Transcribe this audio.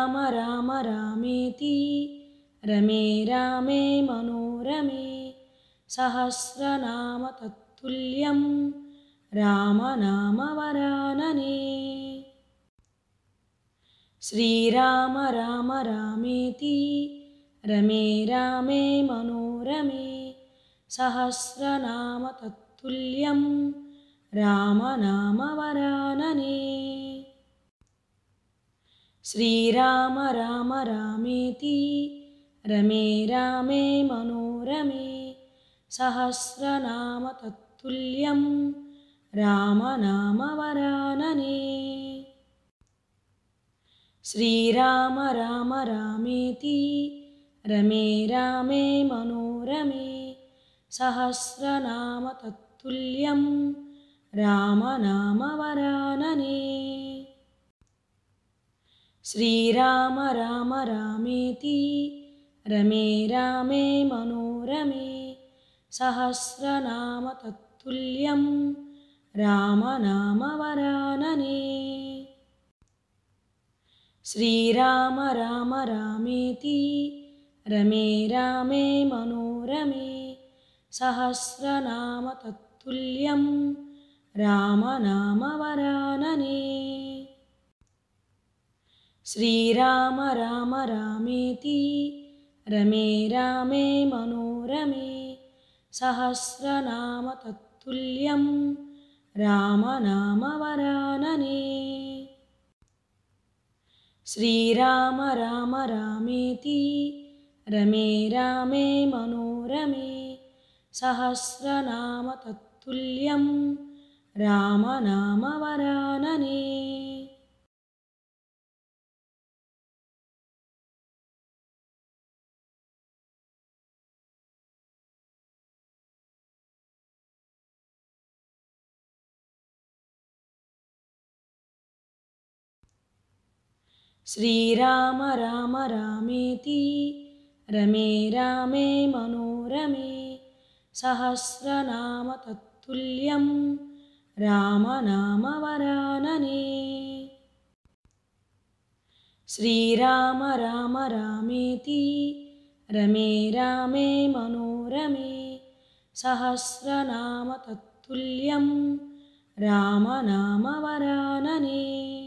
राम रामेति रमे रामे मनोरमे सहस्रनाम तत्तुल्यं रामनामवरानने। श्रीराम राम रामेति रमे रामे मनोरमे सहस्रनाम तत्तुल्यं रामनामवरानने। श्रीराम राम रामेति रमे रामे मनोरमे सहस्रनाम तत्तुल्यं रामनामवरानने। श्रीराम राम रामेति रमे रामे मनोरमे सहस्रनाम तत्तुल्यं रामनामवरानने। श्रीराम राम रामेति रमे रामे मनोरमे सहस्रनाम तत्तुल्यं रामनामवरानने। श्रीराम राम रामेति रमे रामे मनोरमे सहस्रनाम तत्तुल्यं रामनामवरानने। श्रीराम राम रामेति रमे रामे मनोरमे सहस्रनाम तत्तुल्यं रामनामवरानने। श्रीराम राम रामेति रमे रामे मनोरमे सहस्रनाम तत्तुल्यं रामनामवरानने। श्रीराम राम रामेति रमे रामे मनोरमे सहस्रनाम तत्तुल्यं रामनामवरानने। श्रीराम राम रामेति रमे रामे मनोरमे सहस्रनाम तत्तुल्यं रामनामवरानने।